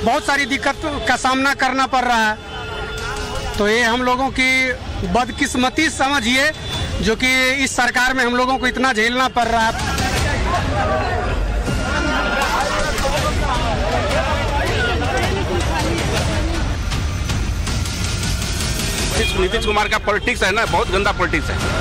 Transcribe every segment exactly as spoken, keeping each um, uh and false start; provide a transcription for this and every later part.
बहुत सारी दिक्कत का सामना करना पड़ रहा है। तो ये हम लोगों की बदकिस्मती समझिए, जो कि इस सरकार में हम लोगों को इतना झेलना पड़ रहा है। नीतीश कुमार का पॉलिटिक्स है ना, बहुत गंदा पॉलिटिक्स है।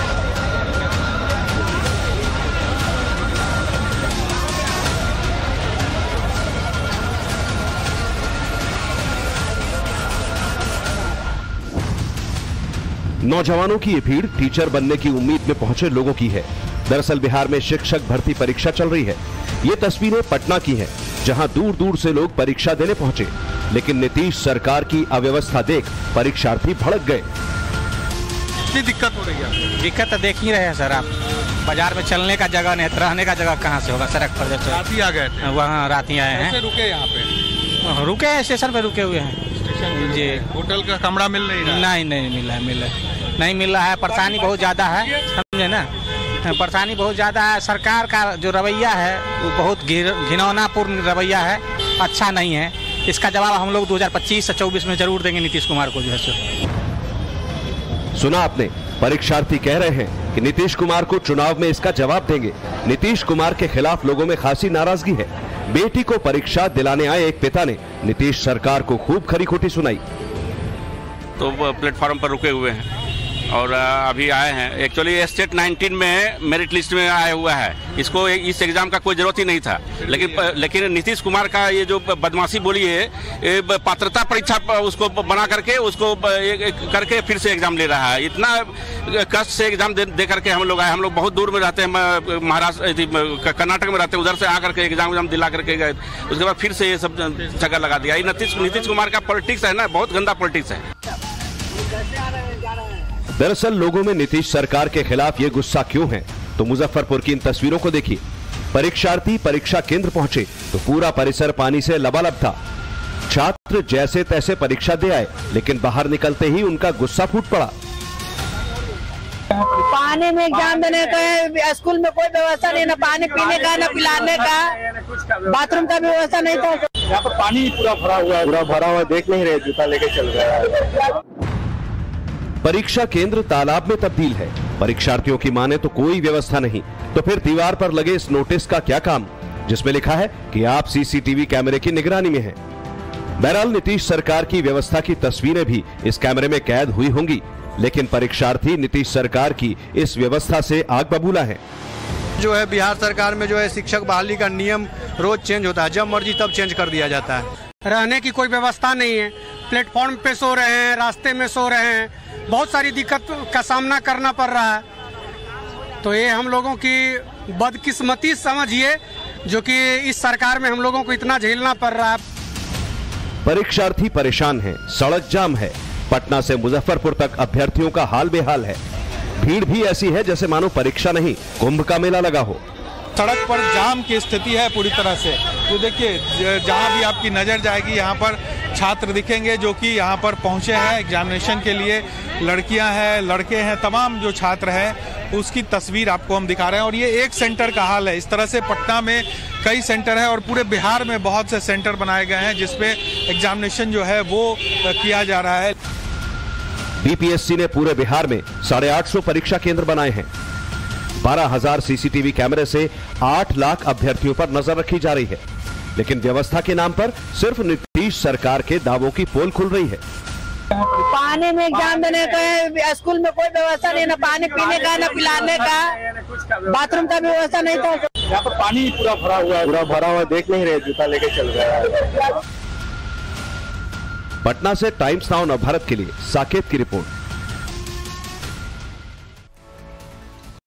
नौजवानों की ये भीड़ टीचर बनने की उम्मीद में पहुंचे लोगों की है। दरअसल बिहार में शिक्षक भर्ती परीक्षा चल रही है। ये तस्वीरें पटना की हैं, जहां दूर दूर से लोग परीक्षा देने पहुंचे, लेकिन नीतीश सरकार की अव्यवस्था देख परीक्षार्थी भड़क गए। कितनी दिक्कत हो रही है? दिक्कत तो देख ही रहे हैं सर आप। बाजार में चलने का जगह नहीं, रहने का जगह कहाँ से होगा? सड़क पर जैसे रात ही आ गए थे। वहाँ रात ही आए हैं। रुके यहाँ पे? रुके हैं, स्टेशन पे रुके हुए हैं जी। होटल का कमरा मिल नहीं रहा? नहीं नहीं मिला है, मिला नहीं मिल रहा है। परेशानी बहुत ज़्यादा है, समझे ना, परेशानी बहुत ज़्यादा है। सरकार का जो रवैया है वो बहुत घिनौनापूर्ण रवैया है, अच्छा नहीं है। इसका जवाब हम लोग दो हज़ार पच्चीस से चौबीस में जरूर देंगे नीतीश कुमार को जो है सो। सुना आपने, परीक्षार्थी कह रहे हैं कि नीतीश कुमार को चुनाव में इसका जवाब देंगे। नीतीश कुमार के खिलाफ लोगों में खासी नाराजगी है। बेटी को परीक्षा दिलाने आए एक पिता ने नीतीश सरकार को खूब खरी खोटी सुनाई। तो प्लेटफॉर्म पर रुके हुए हैं और अभी आए हैं। एक्चुअली स्टेट नाइनटीन में मेरिट लिस्ट में आया हुआ है। इसको इस एग्जाम का कोई जरूरत ही नहीं था, लेकिन लेकिन नीतीश कुमार का ये जो बदमाशी बोली है, पात्रता परीक्षा उसको बना करके उसको करके फिर से एग्जाम ले रहा है। इतना कष्ट से एग्जाम दे, दे करके हम लोग आए। हम लोग बहुत दूर में रहते हैं, महाराष्ट्र कर्नाटक में रहते हैं, उधर से आकर के एग्जाम एग्जाम दिला करके गए। उसके बाद फिर से ये सब जगह लगा दिया। नीतीश नीतीश कुमार का पॉलिटिक्स है ना, बहुत गंदा पॉलिटिक्स है। दरअसल लोगों में नीतीश सरकार के खिलाफ ये गुस्सा क्यों है, तो मुजफ्फरपुर की इन तस्वीरों को देखिए। परीक्षार्थी परीक्षा केंद्र पहुंचे तो पूरा परिसर पानी से लबालब था। छात्र जैसे तैसे परीक्षा दे आए, लेकिन बाहर निकलते ही उनका गुस्सा फूट पड़ा। पानी में एग्जाम देने का, स्कूल में कोई व्यवस्था नहीं, न पानी पीने का न पिलाने का, बाथरूम का भी व्यवस्था नहीं था। यहाँ पर पानी पूरा भरा हुआ है, पूरा भरा हुआ देख नहीं रहे, जूता लेके चल रहा है। परीक्षा केंद्र तालाब में तब्दील है। परीक्षार्थियों की माने तो कोई व्यवस्था नहीं, तो फिर दीवार पर लगे इस नोटिस का क्या काम, जिसमें लिखा है कि आप सीसीटीवी कैमरे की निगरानी में हैं। बहरहाल नीतीश सरकार की व्यवस्था की तस्वीरें भी इस कैमरे में कैद हुई होंगी, लेकिन परीक्षार्थी नीतीश सरकार की इस व्यवस्था से आग बबूला है। जो है बिहार सरकार में जो है शिक्षक बहाली का नियम रोज चेंज होता है, जब मर्जी तब चेंज कर दिया जाता है। रहने की कोई व्यवस्था नहीं है, प्लेटफॉर्म पे सो रहे हैं, रास्ते में सो रहे हैं, बहुत सारी दिक्कत का सामना करना पड़ रहा है। तो ये हम लोगों की बदकिस्मती समझिए, जो कि इस सरकार में हम लोगों को इतना झेलना पड़ रहा है। परीक्षार्थी परेशान हैं, सड़क जाम है। पटना से मुजफ्फरपुर तक अभ्यर्थियों का हाल बेहाल है। भीड़ भी ऐसी है जैसे मानो परीक्षा नहीं, कुंभ का मेला लगा हो। सड़क पर जाम की स्थिति है पूरी तरह से। तो देखिए, जहां भी आपकी नजर जाएगी यहाँ पर छात्र दिखेंगे जो कि यहाँ पर पहुंचे हैं एग्जामिनेशन के लिए। लड़कियां हैं, लड़के हैं, तमाम जो छात्र हैं उसकी तस्वीर आपको हम दिखा रहे हैं। और ये एक सेंटर का हाल है। इस तरह से पटना में कई सेंटर है और पूरे बिहार में बहुत से सेंटर बनाए गए हैं जिसपे एग्जामिनेशन जो है वो किया जा रहा है। बीपीएससी ने पूरे बिहार में साढ़े आठ सौ परीक्षा केंद्र बनाए हैं। बारह हजार सीसीटीवी कैमरे से आठ लाख अभ्यर्थियों पर नजर रखी जा रही है, लेकिन व्यवस्था के नाम पर सिर्फ नीतीश सरकार के दावों की पोल खुल रही है। पानी में एग्जाम देने का, स्कूल में कोई व्यवस्था नहीं, न पानी पीने का न पिलाने का, बाथरूम का भी व्यवस्था नहीं था। यहाँ पर पानी पूरा भरा हुआ है, पूरा भरा हुआ देख नहीं रहे, जूता लेके चल रहा है। पटना से टाइम्स नाउ नवभारत के लिए साकेत की रिपोर्ट।